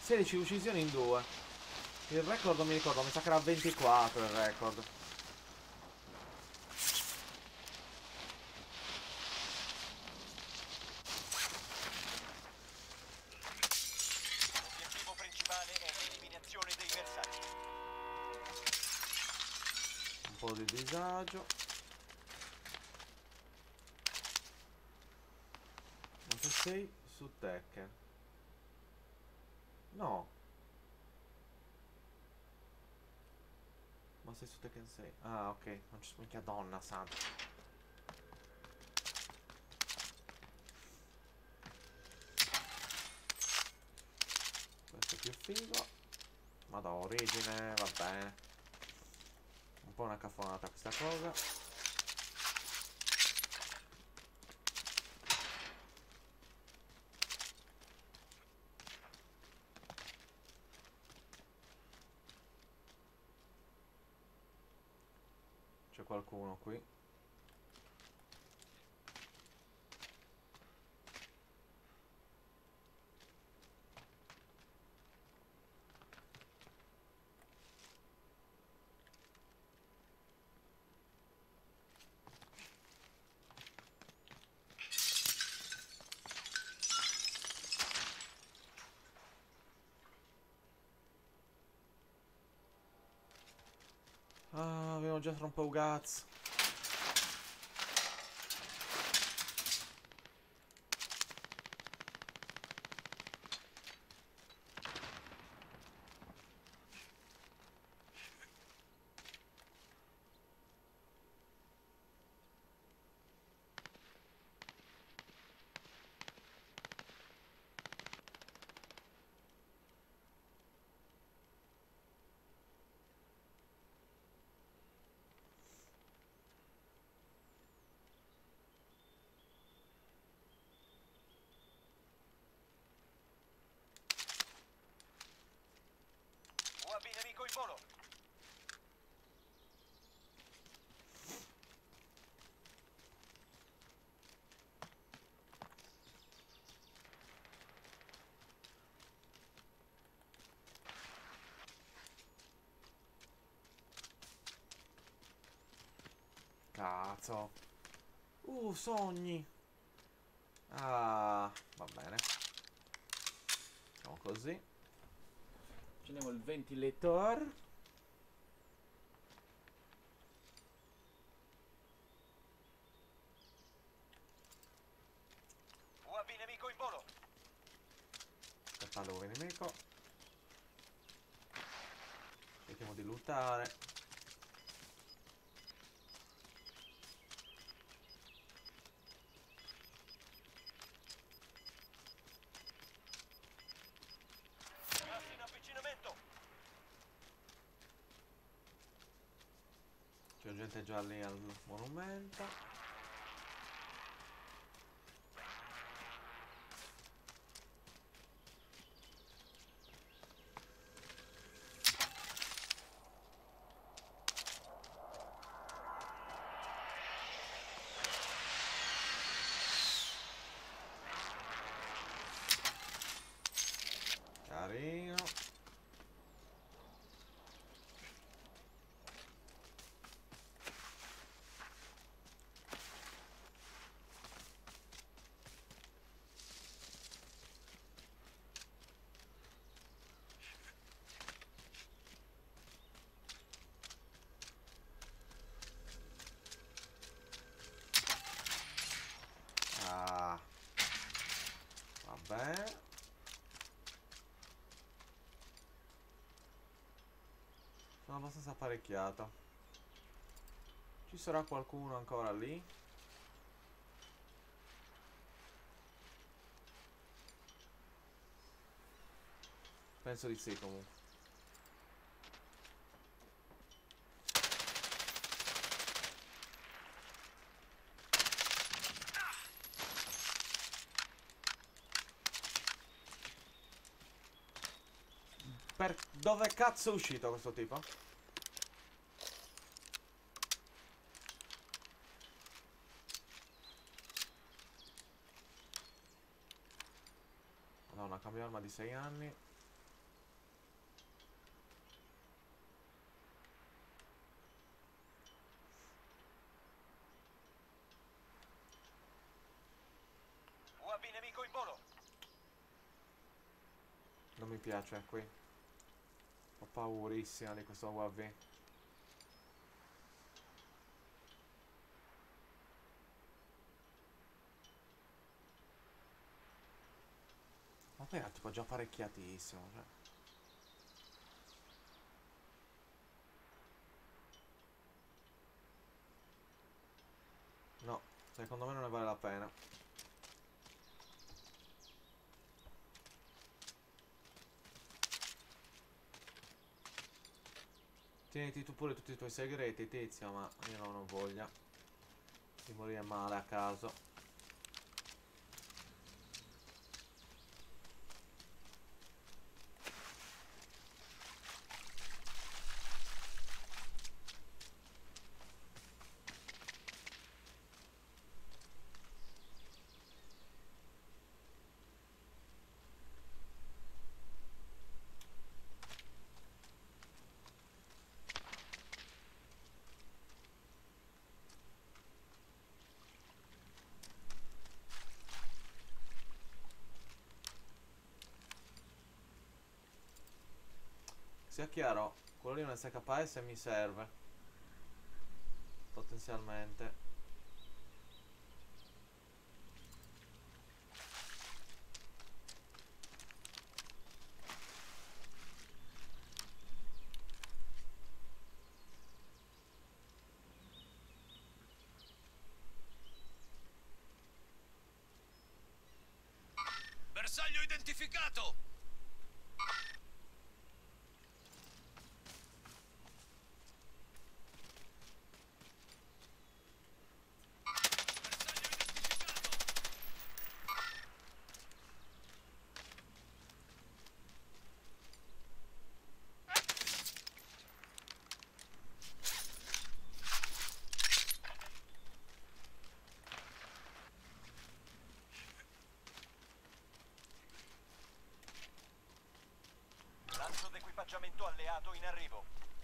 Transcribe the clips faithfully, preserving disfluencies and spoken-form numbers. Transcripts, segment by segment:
sedici uccisioni in due. Il record non mi ricordo, mi sa che era ventiquattro il record. L'obiettivo principale è l'eliminazione dei bersagli. Un po' di disagio. Ma se sei su Tekken. No. Ma sei su Tekken sei. Ah, ok. Non ci minchia donna santa. Questo è più figo. Ma da origine, va bene. Un po' una cafonata questa cosa. C'è qualcuno qui. Ah, avevo già troppo ugaz. U A V nemico in volo. Cazzo. Uh, sogni. Ah, va bene. Facciamo così. Accendiamo il ventilator. U A V nemico in volo. Catalogo nemico. Cerchiamo di lootare. Gas in avvicinamento. C'è gente già lì al monumento. Carino. Ah, vabbè. Sono abbastanza apparecchiato. Ci sarà qualcuno ancora lì? Penso di sì comunque. Per dove cazzo è uscito questo tipo? Madonna, cambio arma di sei anni. Non mi piace qui. Ho paurissima di questo U A V. Ma poi era tipo già apparecchiatissimo, cioè. No, secondo me non ne vale la pena. Tieniti tu pure tutti i tuoi segreti, tizio, ma io non ho voglia di morire male a caso. Sia chiaro, quello lì è un S K S mi serve. Potenzialmente. Bersaglio identificato! Lancio d'equipaggiamento alleato in arrivo.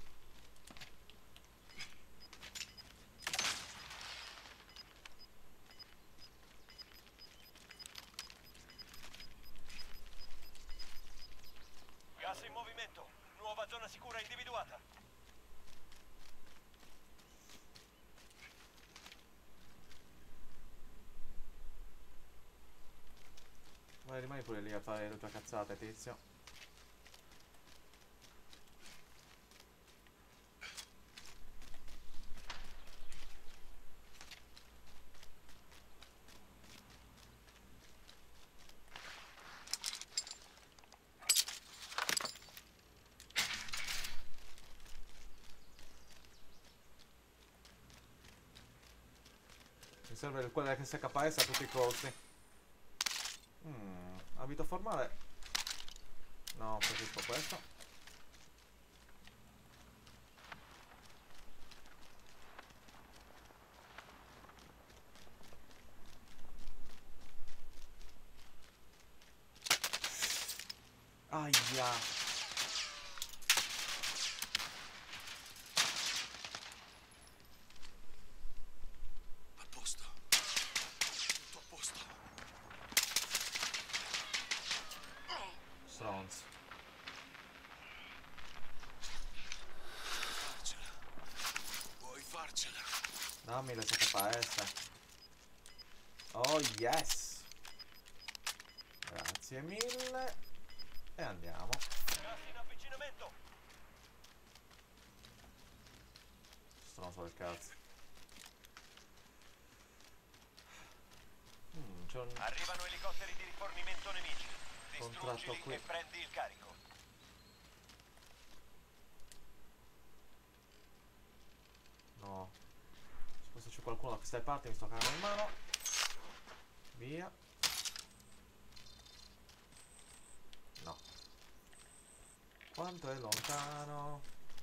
Gas in movimento. Nuova zona sicura individuata. Vai, rimani pure lì a fare le tue cazzate, tizio. Mi serve il quella che S K S a tutti i costi. Mm, abito formale. No, preferisco questo. Aia. A posto. Tutto a posto. Stronzo. Farcela. Puoi farcela. Dammi l'S K S. Oh yes. Grazie mille. E andiamo. Gas in avvicinamento. Stronzo del cazzo. Mm, c'è un Arrivano elicotteri di rifornimento nemici. contratto Distruggili qui. e prendi il carico. No. Se c'è qualcuno da queste parti mi sto cagando in mano. Via. No. Quanto è lontano?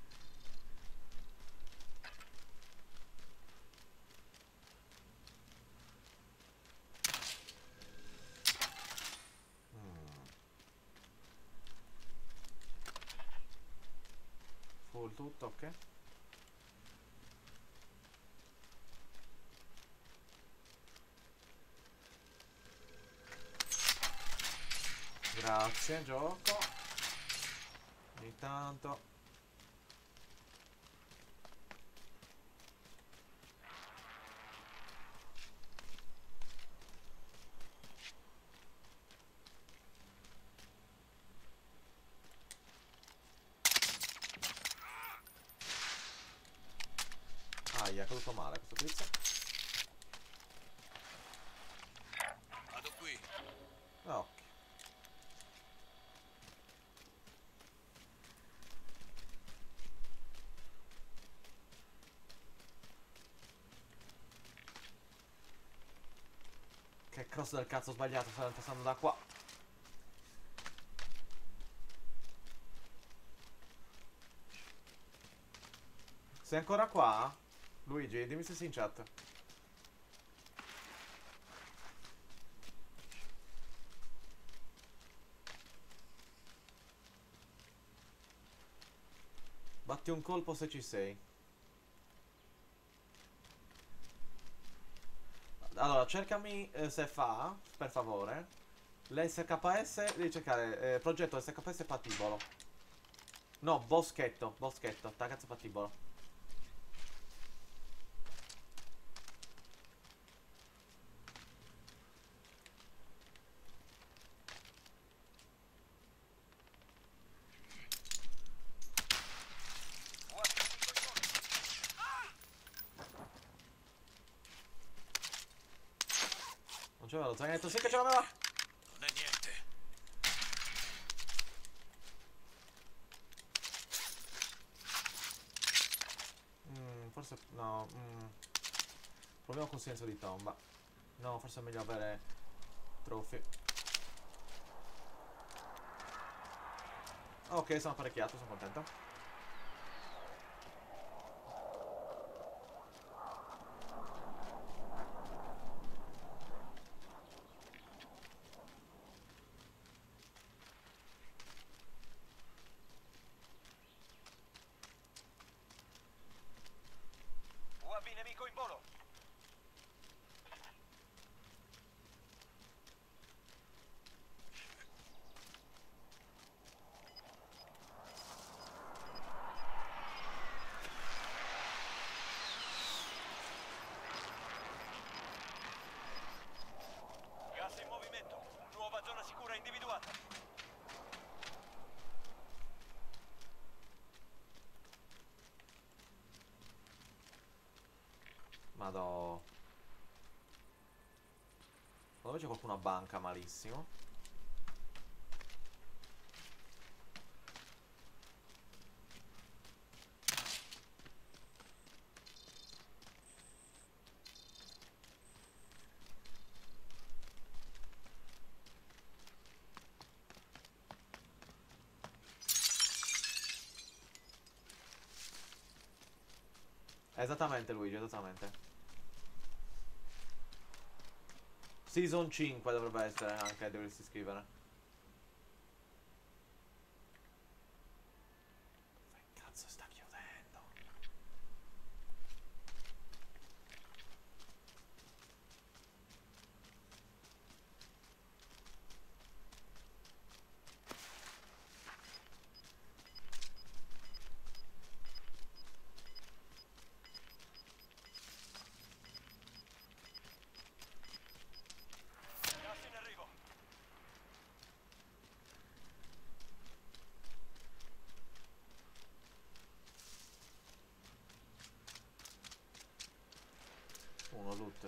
Mm. Full tutto, ok. Grazie, gioco. Ogni tanto. Aia, è caduto male questo tizio. Vado qui. Ah, ok. Che cross del cazzo ho sbagliato, stavo passando da qua. Sei ancora qua? Luigi, dimmi se sei in chat. Batti un colpo se ci sei. Allora, cercami eh, se fa, per favore, l'S K S, devi cercare eh, progetto S K S patibolo. No, boschetto, boschetto, ragazzo patibolo. Non c'aveva lo zainetto, sì che ce l'aveva! Non è niente. Mm, forse, no, mm. Proviamo con senso di tomba. No, forse è meglio avere trophy. Ok, sono apparecchiato, sono contento. U A V nemico in volo. Gas in movimento. Nuova zona sicura individuata. Madò. Dove c'è qualcuno a banca malissimo? Esattamente Luigi, esattamente. Season cinque dovrebbe essere anche, dovresti scrivere. Dove cazzo sta chiudendo? Gas in arrivo. Uno loot.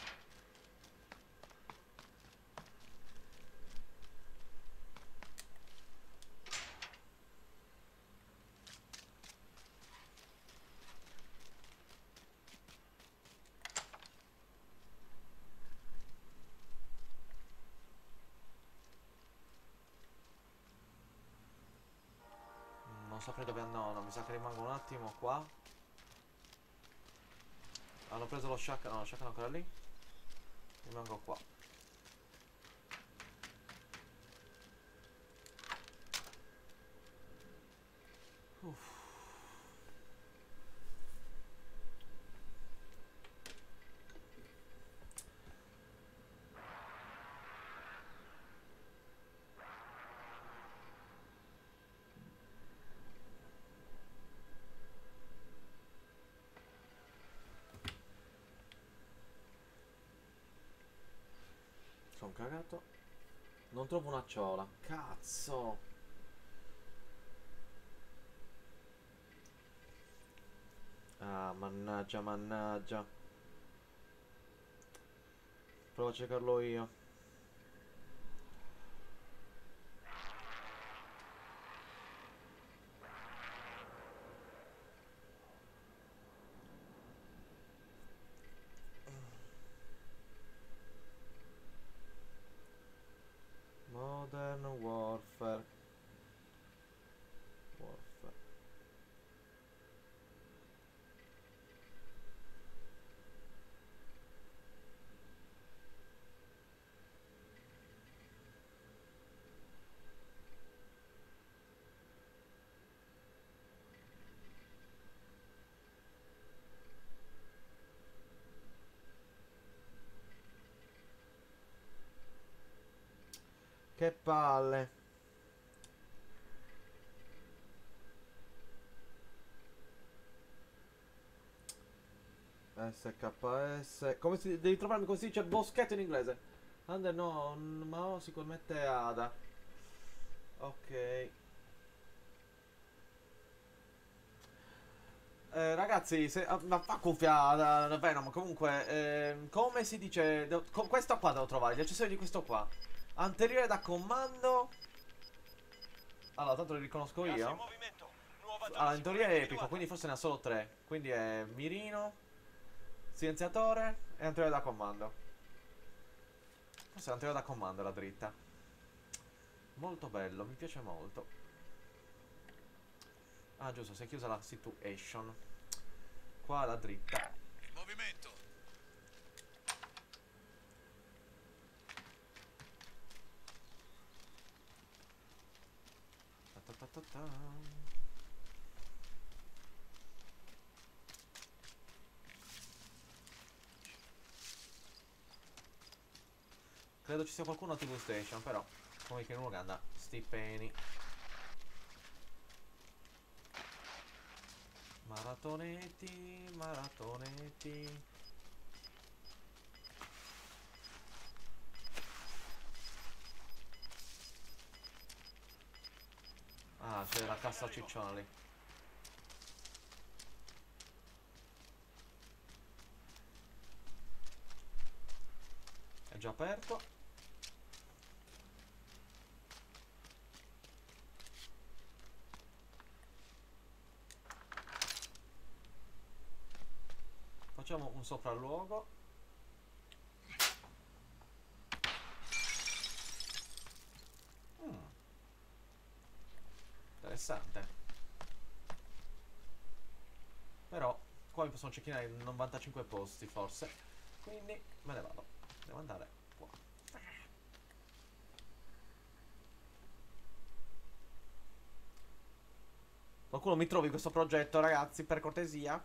Non saprei dove no, no, mi sa che rimango un attimo qua. Hanno preso lo shack, no, lo shack è ancora lì. Rimango qua. Uff. cagato. Non trovo una ciola. Cazzo. Ah, mannaggia, mannaggia. Provo a cercarlo io. Modern Warfare. Warfare. Che palle. S K S. Come si devi trovarmi così? C'è boschetto in inglese. Under no, ma si commette Ada. Ok. Eh, ragazzi, se, ah, ma fa cuffia da Venom. Comunque, eh, come si dice? Devo, co questo qua devo trovare. Gli accessori di questo qua. Anteriore da comando. Allora, tanto li riconosco io. Allora, in teoria è epico, quindi forse ne ha solo tre. Quindi è mirino, silenziatore e anteriore da comando. Forse l'anteriore da comando è la dritta. Molto bello, mi piace molto. Ah, giusto, si è chiusa la situation. Qua la dritta. Movimento. Ta ta ta ta ta. Credo ci sia qualcuno a T V Station, però come che uno che anda sti peni. Maratonetti, maratonetti. Ah, c'è la cassa cicciona lì. È già aperto. Facciamo un sopralluogo. Mm. Interessante. Però qua mi possono cecchinare novantacinque posti forse. Quindi me ne vado. Devo andare qua. Qualcuno mi trovi questo progetto, ragazzi, per cortesia?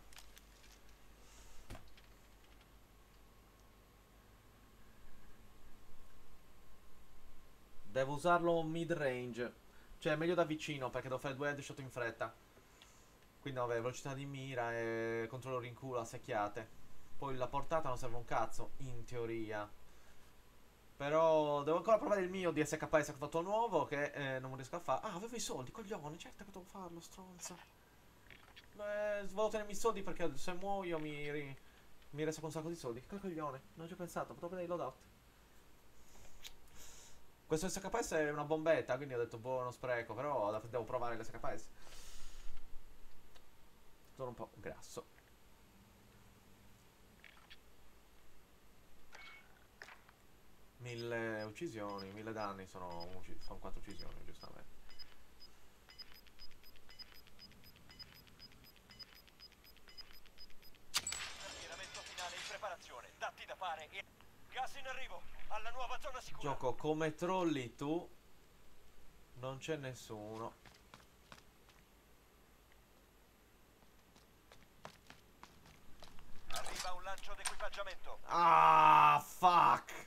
Devo usarlo mid range. Cioè meglio da vicino perché devo fare due headshot in fretta. Quindi vabbè, velocità di mira e controllo in culo a secchiate. Poi la portata non serve un cazzo, in teoria. Però devo ancora provare il mio D S K S che ho fatto nuovo, che eh, non riesco a fare. Ah, avevo i soldi, coglione, certo che devo farlo, stronzo. Eh, volevo tenermi i soldi perché se muoio mi, ri, mi resta con un sacco di soldi. Che coglione, non ci ho pensato, potevo vedere i loadout. Questo S K S è una bombetta, quindi ho detto buono spreco, però devo provare l'S K S. Sono un po' grasso. Mille uccisioni, mille danni, sono, sono quattro uccisioni, giustamente. Schieramento finale in preparazione. Datti da fare e... Gas in arrivo. Alla nuova zona sicura. Gioco come trolli tu. Non c'è nessuno. Arriva un lancio d'equipaggiamento. Ah, fuck.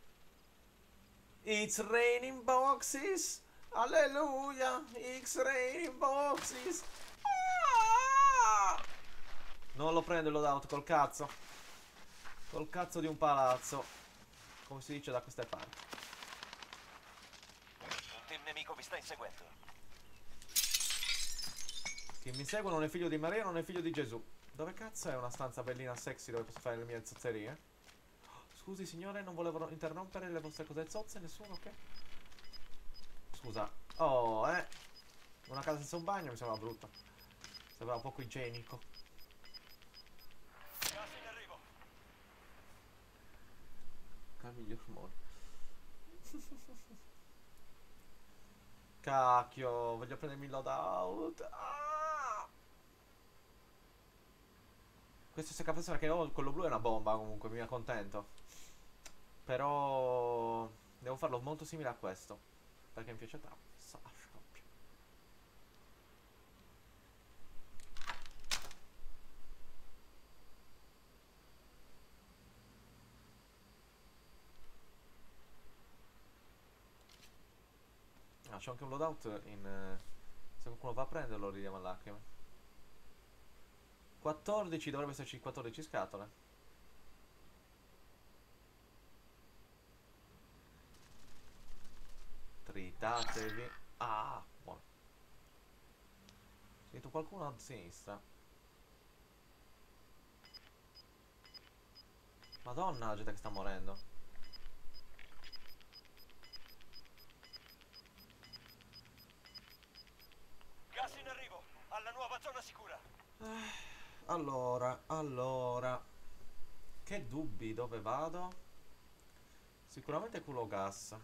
It's raining boxes. Alleluia. It's raining boxes. Ah! Non lo prendo il loadout col cazzo. Col cazzo di un palazzo. Come si dice da queste parti. inseguendo. Chi mi segue non è figlio di Maria, non è figlio di Gesù. Dove cazzo è una stanza bellina sexy dove posso fare le mie zozzerie? Scusi signore, non volevo interrompere le vostre cose zozze, nessuno, ok? Scusa. Oh, eh. Una casa senza un bagno mi sembra brutto. Sembrava poco igienico. Gas in arrivo. Cambio rumore. Cacchio, voglio prendermi il loadout. Ah! Questo si capisce perché oh, quello blu è una bomba comunque, mi accontento. Però devo farlo molto simile a questo, perché mi piace troppo. Sa, scoppio. Ah, c'è anche un loadout in... eh, se qualcuno va a prenderlo, ridiamo a lacrime. quattordici, dovrebbe esserci quattordici scatole. Tritatevi. Ah, buono. Sento qualcuno a sinistra. Madonna, la gente che sta morendo. Gas in arrivo. Alla nuova zona sicura. Allora, allora. Che dubbi, dove vado? Sicuramente culo gas.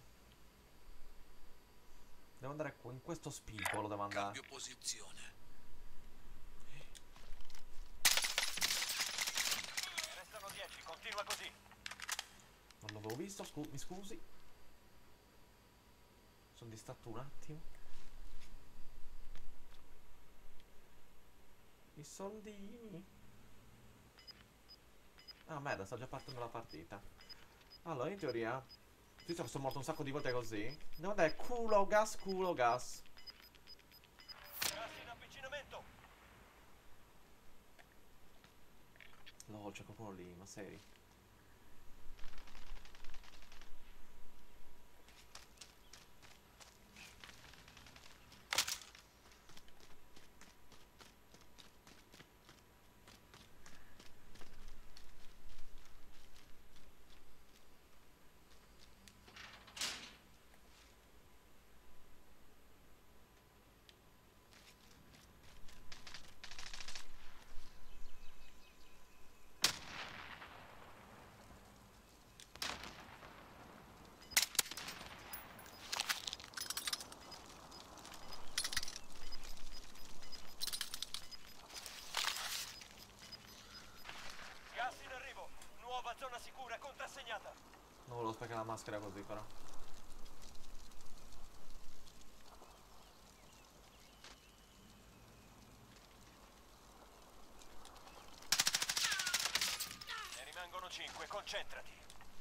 Devo andare in questo spigolo, devo andare. Cambio posizione. Restano dieci, continua così. Non l'avevo visto, scu mi scusi. Sono distratto un attimo. I soldini. Ah, merda, sta già partendo la partita. Allora, in teoria, visto che sono morto un sacco di volte così, devo andare culo gas, culo gas. Gas in avvicinamento. Lol, c'è qualcuno lì, ma seri. Gas in arrivo. Nuova zona sicura contrassegnata. Non volevo sprecare la maschera così, però. Ne rimangono cinque, concentrati.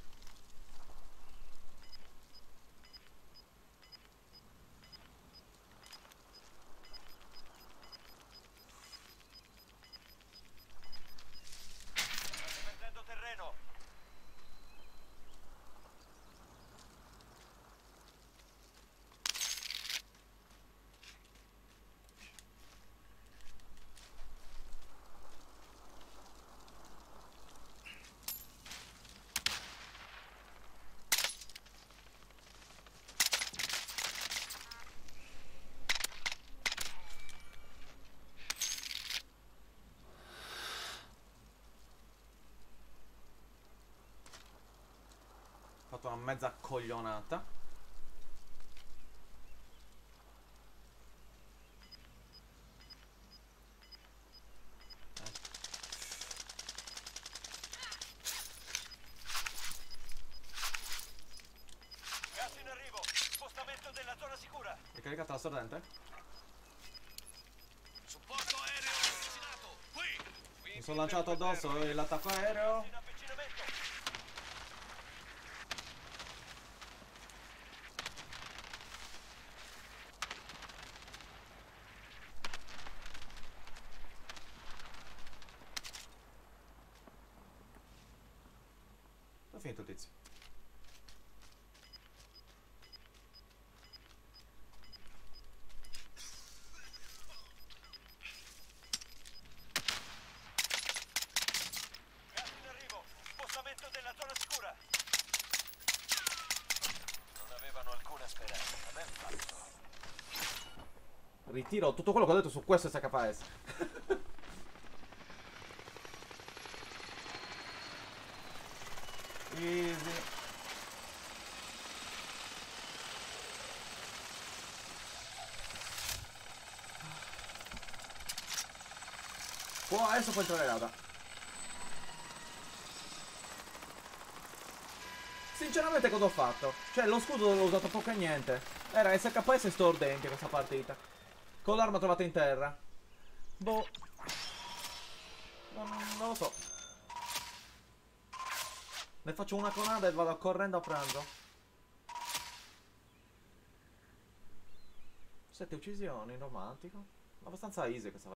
State perdendo terreno. Ho fatto una mezza coglionata. Gas in arrivo. Spostamento della zona sicura. Hai caricato la sorrente? Supporto aereo assassinato. Qui. Mi sono lanciato addosso l'attacco aereo. In avvicinamento. Dove è finito il tizio? Ritiro tutto quello che ho detto su questo S K S. Easy. Può, adesso può entrare Rada. Sinceramente cosa ho fatto? Cioè lo scudo l'ho usato poco e niente. Era S K S stordente questa partita. Con l'arma trovata in terra. Boh. Non, non lo so. Ne faccio una conada e vado correndo a pranzo. Sette uccisioni, romantico. Abbastanza easy questa